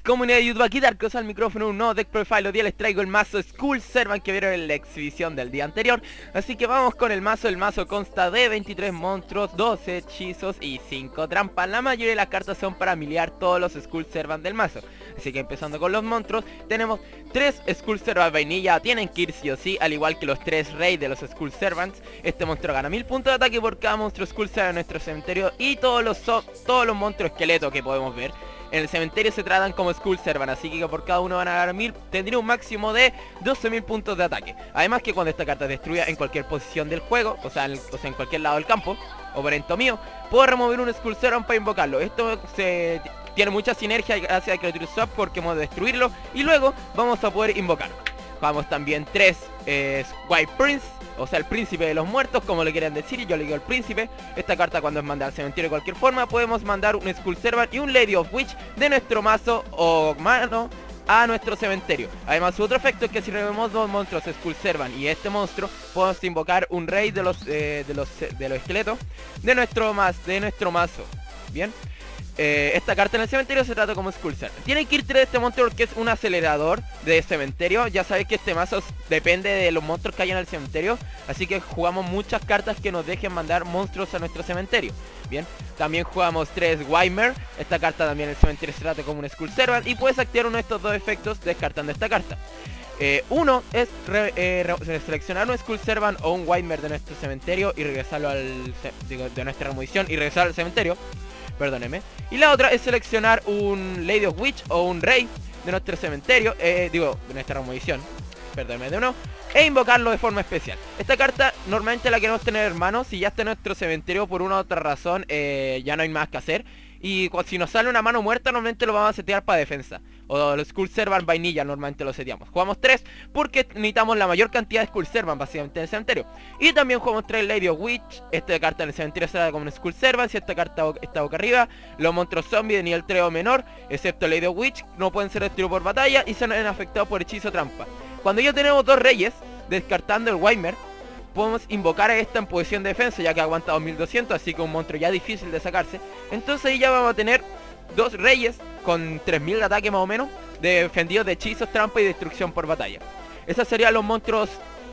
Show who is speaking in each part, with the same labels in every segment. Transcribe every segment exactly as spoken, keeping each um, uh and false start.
Speaker 1: Comunidad de YouTube, aquí Darkos al micrófono, un nuevo deck profile. Hoy día les traigo el mazo Skull Servant que vieron en la exhibición del día anterior. Así que vamos con el mazo. El mazo consta de veintitrés monstruos, doce hechizos y cinco trampas. La mayoría de las cartas son para miliar todos los Skull Servant del mazo. Así que empezando con los monstruos, tenemos tres Skull Servant vainilla. Tienen que ir sí o sí, al igual que los tres rey de los Skull Servants. Este monstruo gana mil puntos de ataque por cada monstruo Skull Servant en nuestro cementerio. Y todos los, so todos los monstruos esqueletos que podemos ver en el cementerio se tratan como Skull Servant, así que por cada uno van a ganar mil, tendría un máximo de doce mil puntos de ataque. Además que cuando esta carta es destruida en cualquier posición del juego, o sea, en, o sea, en cualquier lado del campo, o por ejemplo mío, puedo remover un Skull Servant para invocarlo. Esto se tiene mucha sinergia gracias a Creature Swap porque hemos de destruirlo y luego vamos a poder invocarlo. Vamos también tres eh, White Prince, o sea el príncipe de los muertos, como le quieran decir, yo le digo el príncipe. Esta carta cuando es mandada al cementerio de cualquier forma, podemos mandar un Skull Servant y un Lady of Witch de nuestro mazo o mano a nuestro cementerio. Además su otro efecto es que si removemos dos monstruos Skull Servant y este monstruo, podemos invocar un rey de los eh, de los de los esqueletos de nuestro mas, de nuestro mazo. Bien. Eh, esta carta en el cementerio se trata como Skull Servant. Tienen que ir tres de este monstruo porque es un acelerador de cementerio. Ya sabéis que este mazo depende de los monstruos que hay en el cementerio, así que jugamos muchas cartas que nos dejen mandar monstruos a nuestro cementerio. Bien, también jugamos tres Waymer. Esta carta también en el cementerio se trata como un Skull Servant y puedes activar uno de estos dos efectos descartando esta carta. Eh, uno es re, eh, re, seleccionar un Skull Servant o un Waymer de nuestro cementerio y regresarlo al digo, de nuestra remoción y regresar al cementerio. Perdóneme. Y la otra es seleccionar un Lady of Witch o un Rey de nuestro cementerio, eh, digo, de nuestra remoción, perdóneme de uno, e invocarlo de forma especial. Esta carta normalmente la queremos tener, hermano, si ya está en nuestro cementerio por una u otra razón, eh, ya no hay más que hacer. Y si nos sale una mano muerta, normalmente lo vamos a setear para defensa. O los Skull Servant vainilla normalmente lo seteamos. Jugamos tres porque necesitamos la mayor cantidad de Skull Servant básicamente en el cementerio. Y también jugamos tres Lady of Witch. Esta carta en el cementerio será como un Skull Servant. Si esta carta está boca arriba, los monstruos zombies de nivel tres o menor, excepto Lady of Witch, no pueden ser destruidos por batalla y se ven afectados por hechizo o trampa. Cuando ya tenemos dos reyes, descartando el Waymer, podemos invocar a esta en posición de defensa, ya que aguanta dos mil doscientos, así que un monstruo ya difícil de sacarse. Entonces ahí ya vamos a tener dos reyes con tres mil de ataque más o menos, defendidos de hechizos, trampa y destrucción por batalla. Esos serían los monstruos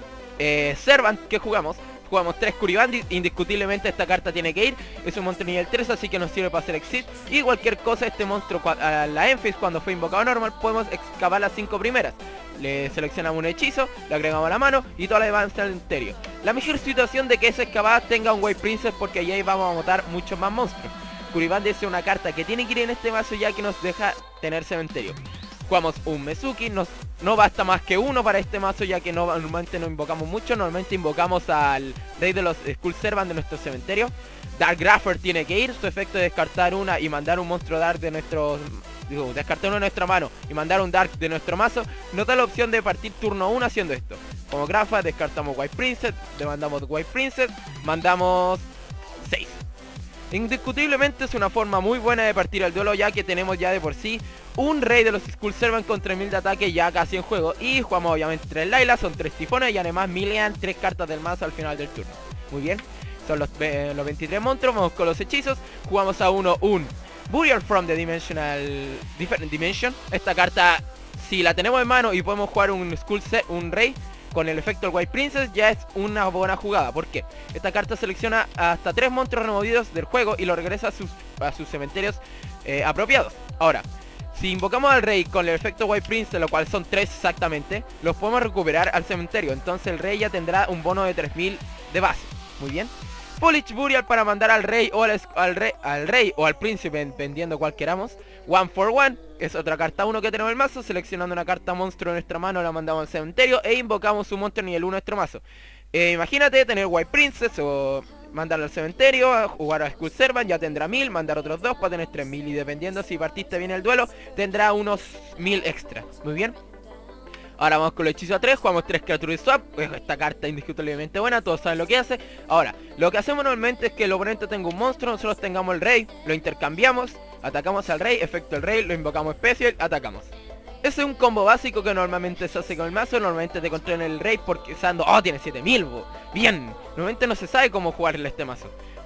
Speaker 1: eh, Servant que jugamos. Jugamos tres Kuribandi, indiscutiblemente esta carta tiene que ir. Es un monstruo nivel tres, así que nos sirve para hacer exit. Y cualquier cosa, este monstruo, a la Enfys cuando fue invocado normal, podemos excavar las cinco primeras. Le seleccionamos un hechizo, le agregamos a la mano y toda la demás está en el cementerio. La mejor situación de que esa excavada tenga un White Princess, porque ahí vamos a botar muchos más monstruos. Kuribandi es una carta que tiene que ir en este mazo ya que nos deja tener cementerio. Jugamos un Mezuki, nos, no basta más que uno para este mazo ya que no, normalmente no invocamos mucho. Normalmente invocamos al rey de los Skull Servant de nuestro cementerio. Dark Graffer tiene que ir, su efecto es descartar una y mandar un monstruo Dark de nuestro... Digo, descartar uno de nuestra mano y mandar un Dark de nuestro mazo. Nos da la opción de partir turno uno haciendo esto. Como Graffer descartamos White Princess, le mandamos White Princess, mandamos seis. Indiscutiblemente es una forma muy buena de partir al duelo ya que tenemos ya de por sí un rey de los Skull Servant con tres mil de ataque ya casi en juego. Y jugamos obviamente tres Layla, son tres tifones y además milean tres cartas del mazo al final del turno. Muy bien, son los, eh, los veintitrés monstruos, vamos con los hechizos. Jugamos a uno un Burial from the Dimensional Different Dimension. Esta carta, si la tenemos en mano y podemos jugar un Skull Set, un rey con el efecto del White Princess, ya es una buena jugada. ¿Por qué? Esta carta selecciona hasta tres monstruos removidos del juego y lo regresa a sus, a sus cementerios eh, apropiados. Ahora, si invocamos al rey con el efecto White Princess, lo cual son tres exactamente, los podemos recuperar al cementerio. Entonces el rey ya tendrá un bono de tres mil de base. Muy bien. Foolish Burial para mandar al rey o al, al, rey, al rey o al príncipe, dependiendo cuál queramos. One for One es otra carta uno que tenemos en el mazo. Seleccionando una carta monstruo en nuestra mano, la mandamos al cementerio e invocamos un monstruo nivel uno en nuestro mazo. eh, Imagínate tener White Princess o mandarlo al cementerio, jugar a Skull Servant, ya tendrá mil, mandar otros dos para tener tres mil. Y dependiendo si partiste bien el duelo, tendrá unos mil extra. Muy bien. Ahora vamos con el hechizo a tres, jugamos tres Creature Swap. Esta carta indiscutiblemente buena, todos saben lo que hace. Ahora, lo que hacemos normalmente es que el oponente tenga un monstruo, nosotros tengamos el rey, lo intercambiamos, atacamos al rey, efecto el rey, lo invocamos especial, atacamos. Ese es un combo básico que normalmente se hace con el mazo. Normalmente te controlan el rey porque pensando, oh, tiene siete mil, bo. Bien, normalmente no se sabe cómo jugarle este mazo.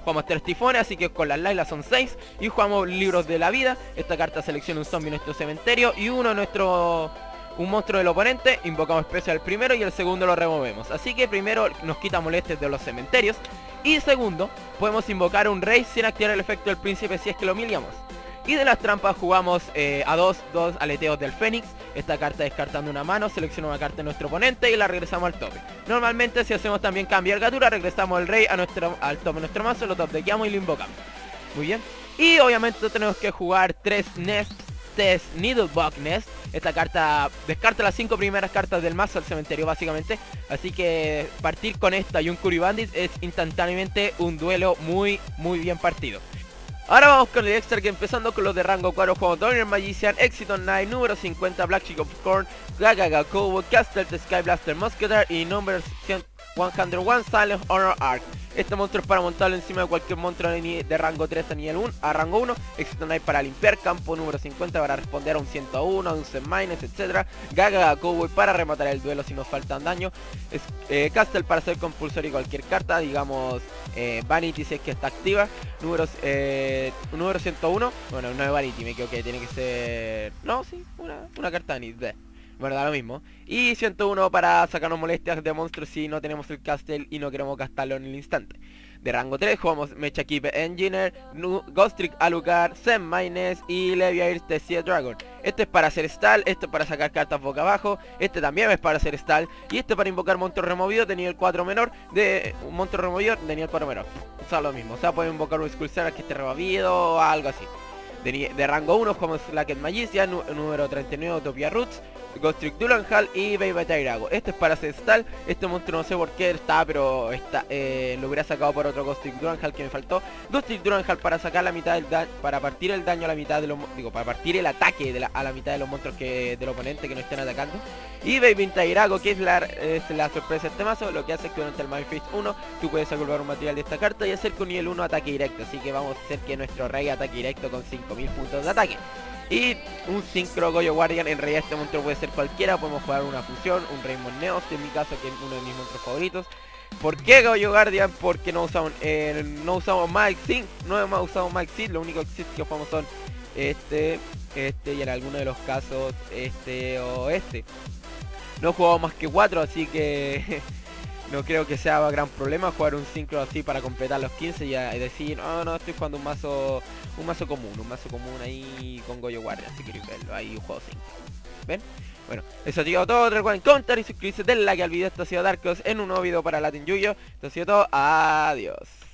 Speaker 1: Jugamos tres tifones, así que con las Laylas son seis. Y jugamos libros de la vida. Esta carta selecciona un zombie en nuestro cementerio y uno en nuestro... un monstruo del oponente. Invocamos especial el primero y el segundo lo removemos. Así que primero nos quita molestias de los cementerios. Y segundo, podemos invocar un rey sin activar el efecto del príncipe si es que lo humillamos. Y de las trampas jugamos eh, a dos, dos aleteos del Fénix. Esta carta descartando una mano, selecciona una carta de nuestro oponente y la regresamos al tope. Normalmente si hacemos también cambiar gatura, regresamos el rey a nuestro, al tope de nuestro mazo, lo top deckeamos y lo invocamos. Muy bien. Y obviamente tenemos que jugar tres Nest, tres Needlebug Nest. Esta carta descarta las cinco primeras cartas del mazo del cementerio básicamente. Así que partir con esta y un Curry Bandit es instantáneamente un duelo muy muy bien partido. Ahora vamos con el extra, que empezando con los de rango cuatro jugamos Donner Magician, Exiton Knight, número cincuenta Black Chick of Corn, Gagaga Cowboy, Caster the Sky Blaster Musketeer y número ciento uno Silent Honor Arc. Este monstruo es para montarlo encima de cualquier monstruo de, de rango tres a nivel uno, a rango uno. Exiton Knight para limpiar campo, número cincuenta para responder a un ciento uno, a un Zen-Minus, etcétera. Gagaga Cowboy para rematar el duelo si nos faltan daño. Es, eh, Castle para hacer compulsorio cualquier carta, digamos eh, Vanity si es que está activa. Números, eh, número ciento uno, bueno no es Vanity, me equivoqué, tiene que ser... No, sí, una, una carta Vanity. Bueno, da lo mismo. Y ciento uno para sacarnos molestias de monstruos si no tenemos el Castle y no queremos gastarlo en el instante. De rango tres jugamos Mecha Keep Engineer, Ghost Trick Alucard, Zen-Minus y Leviair the Sea Dragon. Este es para hacer stall, este es para sacar cartas boca abajo, este también es para hacer stall y este para invocar monstruo removido de nivel cuatro menor, de un monstruo removido de nivel cuatro menor. O sea, lo mismo, o sea, pueden invocar un Skull Server que esté removido o algo así. De, de rango uno jugamos Slacked Magician, número treinta y nueve Utopia Roots, Ghost Trick Dulanhal y Baby Tyrago. Este es para hacer stall. Este monstruo no sé por qué está, pero está, eh, lo hubiera sacado por otro Ghost Trick Dulanhal que me faltó. Ghost Trick Dulanhal para sacar la mitad del daño, para partir el daño a la mitad de los, digo, para partir el ataque de la, a la mitad de los monstruos que del oponente que no estén atacando. Y Baby Tyrago, que es la, es la sorpresa de este mazo, lo que hace es que durante el Mind Phase uno tú puedes agrugar un material de esta carta y hacer con nivel uno ataque directo. Así que vamos a hacer que nuestro rey ataque directo con cinco mil puntos de ataque. Y un Synchro Goyo Guardian, en realidad este monstruo puede ser cualquiera, podemos jugar una fusión, un Rainbow Neos, en mi caso que es uno de mis monstruos favoritos. ¿Por qué Goyo Guardian? Porque no usamos, eh, no usamos Magic Sync, no hemos usado Magic Sync, lo único que existe que jugamos son este, este y en algunos de los casos este o este. No jugamos más que cuatro, así que no creo que sea gran problema jugar un Synchro así para completar los quince y, a, y decir, no, no, estoy jugando un mazo un mazo común, un mazo común ahí con Goyo Guardian, si queréis verlo, ahí un juego cinco. ¿Ven? Bueno, eso ha sido todo, recuerden comentar y suscribirse, denle like al video, esto ha sido Darkos en un nuevo video para Latin Yuyo, esto ha sido todo, adiós.